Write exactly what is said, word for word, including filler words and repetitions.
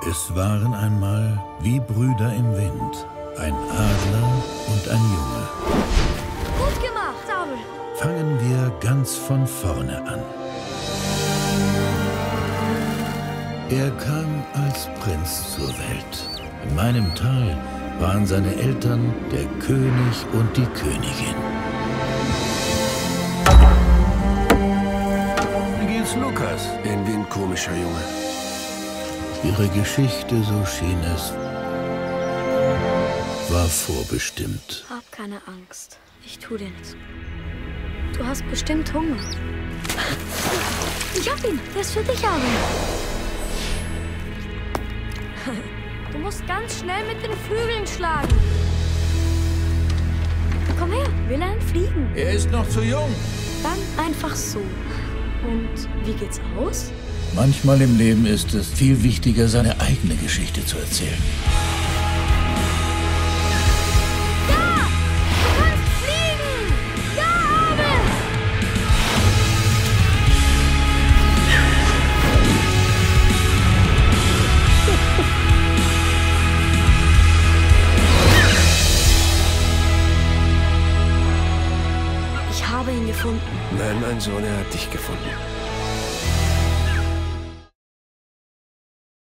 Es waren einmal wie Brüder im Wind, ein Adler und ein Junge. Gut gemacht, Abel. Fangen wir ganz von vorne an. Er kam als Prinz zur Welt. In meinem Tal waren seine Eltern der König und die Königin. Wie geht's Lukas? Irgendwie ein komischer Junge. Ihre Geschichte, so schien es, war vorbestimmt. Hab keine Angst. Ich tu dir nichts. Du hast bestimmt Hunger. Ich hab ihn. Der ist für dich, Abel. Du musst ganz schnell mit den Flügeln schlagen. Komm her, will er fliegen? Er ist noch zu jung. Dann einfach so. Und wie geht's aus? Manchmal im Leben ist es viel wichtiger, seine eigene Geschichte zu erzählen. Ja! Du kannst fliegen! Ja, Abel! Ich habe ihn gefunden. Nein, mein Sohn, er hat dich gefunden.